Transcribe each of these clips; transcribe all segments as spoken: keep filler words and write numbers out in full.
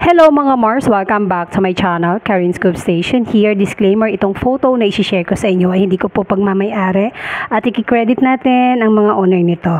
Hello mga Mars! Welcome back to my channel, Karen Scoop Station. Here, disclaimer, itong photo na isi-share ko sa inyo ay hindi ko po pagmamayari at i-credit natin ang mga owner nito.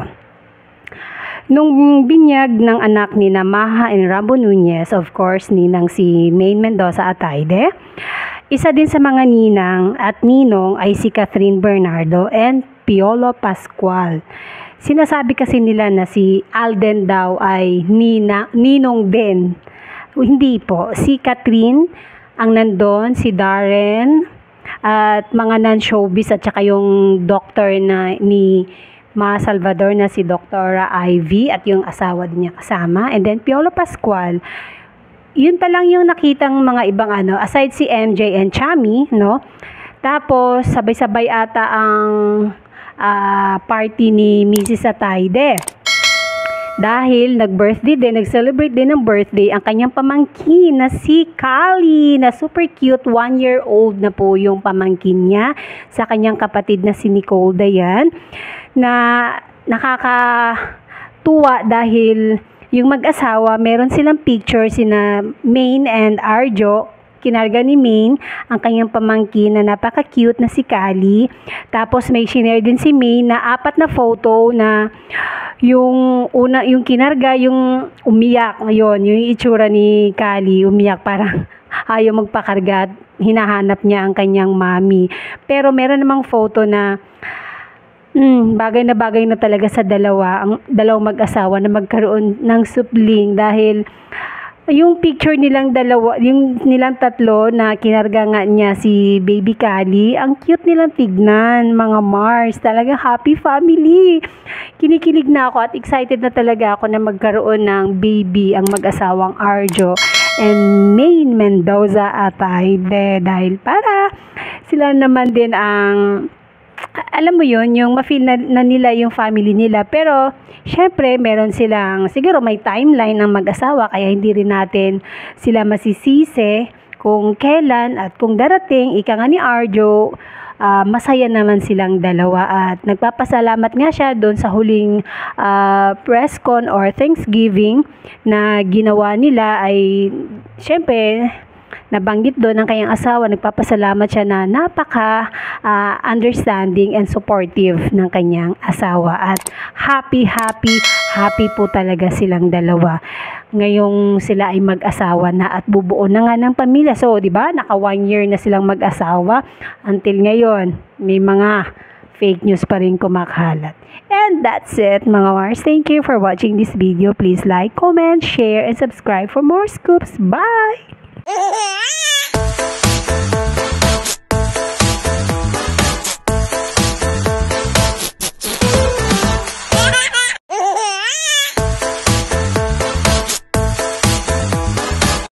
Nung binyag ng anak ni na Maha and Rambo Nunez, of course, ninang si Maine Mendoza Atayde, isa din sa mga ninang at ninong ay si Catherine Bernardo and Piolo Pascual. Sinasabi kasi nila na si Alden daw ay nina, ninong din. Hindi po, si Catherine ang nandun, si Darren at mga non-showbiz at saka yung doctor na ni Ma Salvador na si Doktora Ivy at yung asawa din niya kasama, and then Piolo Pascual. Yun pa lang yung nakitang mga ibang ano, aside si M J and Chami, no? Tapos sabay-sabay ata ang uh, party ni Missus Atayde. Dahil nag-birthday din, nag-celebrate din ng birthday ang kanyang pamangkin na si Kali, na super cute, one year old na po yung pamangkin niya sa kanyang kapatid na si Nicole Dayan, na nakakatuwa dahil yung mag-asawa, meron silang picture sina Maine and Arjo. Kinarga ni Maine ang kanyang pamangkin na napaka-cute na si Kali. Tapos may shinare din si Maine na apat na photo na yung una, yung kinarga, yung umiyak ngayon, yung itsura ni Kali, umiyak parang ayaw magpakarga, hinahanap niya ang kanyang mami. Pero meron namang photo na hmm, bagay na bagay na talaga sa dalawa, ang dalawang mag-asawa na magkaroon ng supling dahil yung picture nilang dalawa, yung nilang tatlo na kinarga nga niya si Baby Kali, ang cute nilang tignan, mga Mars. Talaga happy family. Kinikilig na ako at excited na talaga ako na magkaroon ng baby ang mag-asawang Arjo and Maine Mendoza Atayde, dahil para sila naman din ang, alam mo yun, yung ma-feel na, na nila yung family nila. Pero syempre meron silang, siguro may timeline ng mag-asawa, kaya hindi rin natin sila masisisi kung kailan at kung darating. Ika nga ni Arjo, uh, masaya naman silang dalawa at nagpapasalamat nga siya doon sa huling uh, press con or Thanksgiving na ginawa nila. Ay syempre nabanggit doon ng kanyang asawa, nagpapasalamat siya na napaka uh, understanding and supportive ng kanyang asawa at happy happy happy po talaga silang dalawa ngayong sila ay mag-asawa na at bubuo na nga ng pamilya. So di ba, naka one year na silang mag-asawa until ngayon may mga fake news pa rin kumakalat. And that's it mga Mars. Thank you for watching this video. Please like, comment, share, and subscribe for more scoops. Bye!